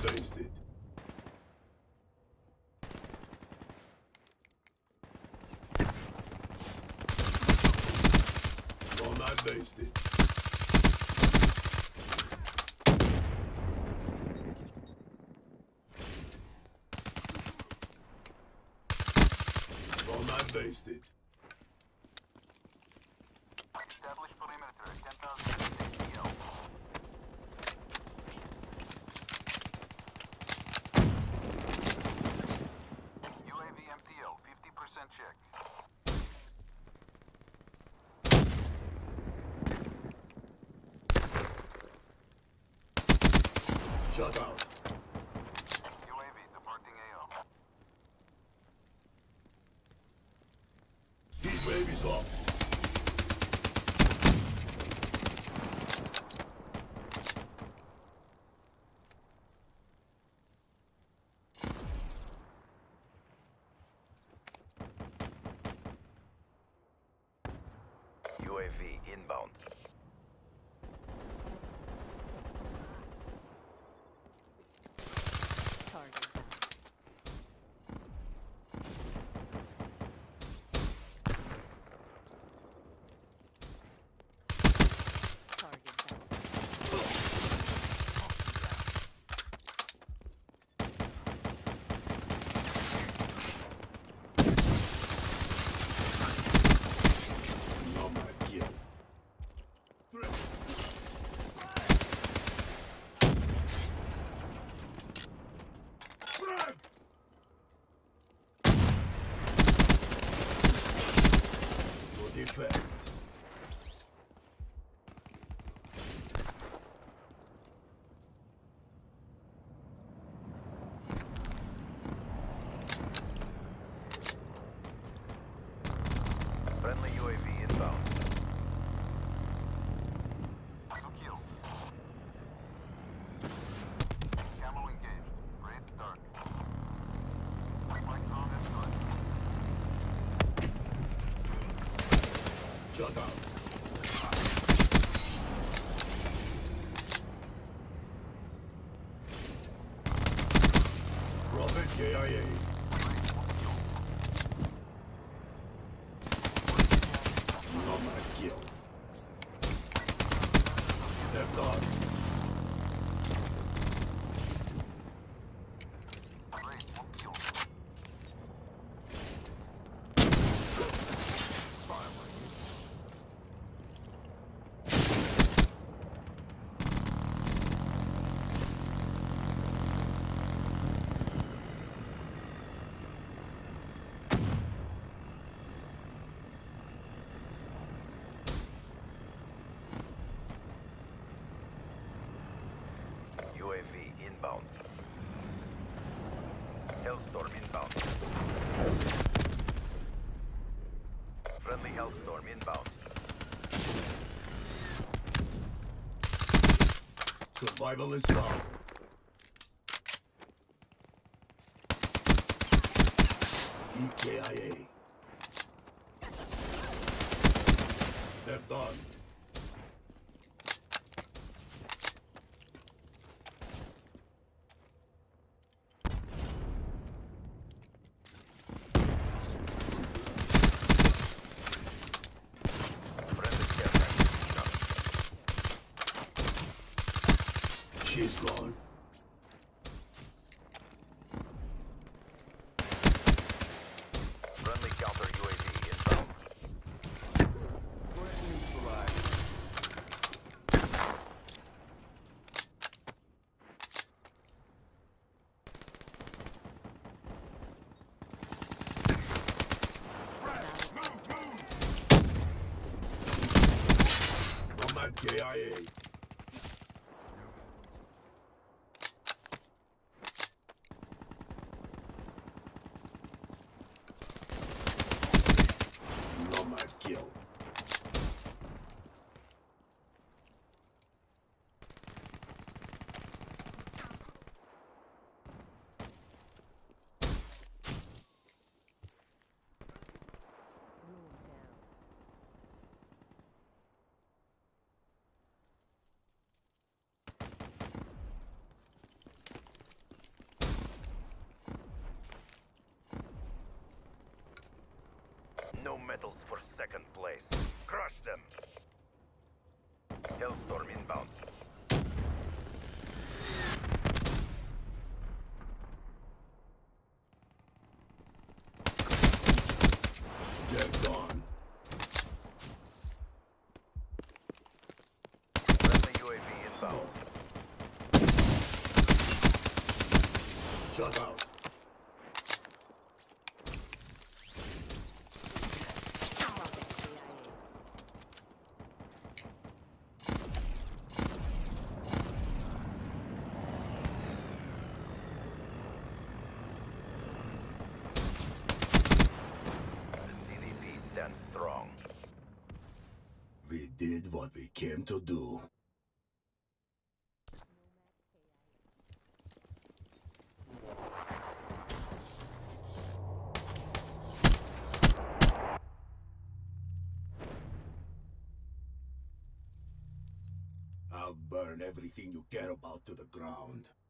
wasted. Format wasted. Format wasted. Establish perimeter at 10,000 ATL. UAV MTL, 50% check. Shut out. UAV departing AO. Heat wave is up. UAV inbound. Target down. Target down. Nomad kill. Frag! Good effect. Friendly UAV inbound. 2 kills. Camo engaged. Wraith dark. Flight drone escort. Shut out. Prophet KIA. Nomad kill. Left on. Wraith 1 kill. UAV inbound. Hellstorm inbound. Friendly Hellstorm inbound. Survival is down. EKIA. Left on. Friendly care package coming. She's gone. Friendly counter UAV inbound. Nomad KIA. battles for second place. Crush them! Hellstorm inbound. They're gone. Friendly UAV inbound. Shut out. The CDP stands strong. We did what we came to do. I'll burn everything you care about to the ground.